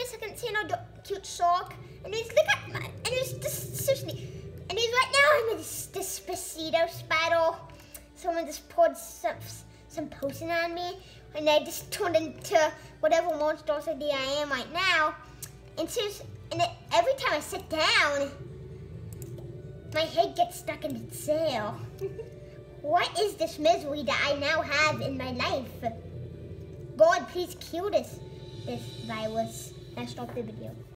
second seeing a cute sock, and he's look at my, and he's just seriously, and he's right now I'm in this despocito battle. Someone just poured some potion on me, and I just turned into whatever monstrosity I am right now. And every time I sit down, my head gets stuck in the sail. What is this misery that I now have in my life? God, please kill this virus. Now stop the video.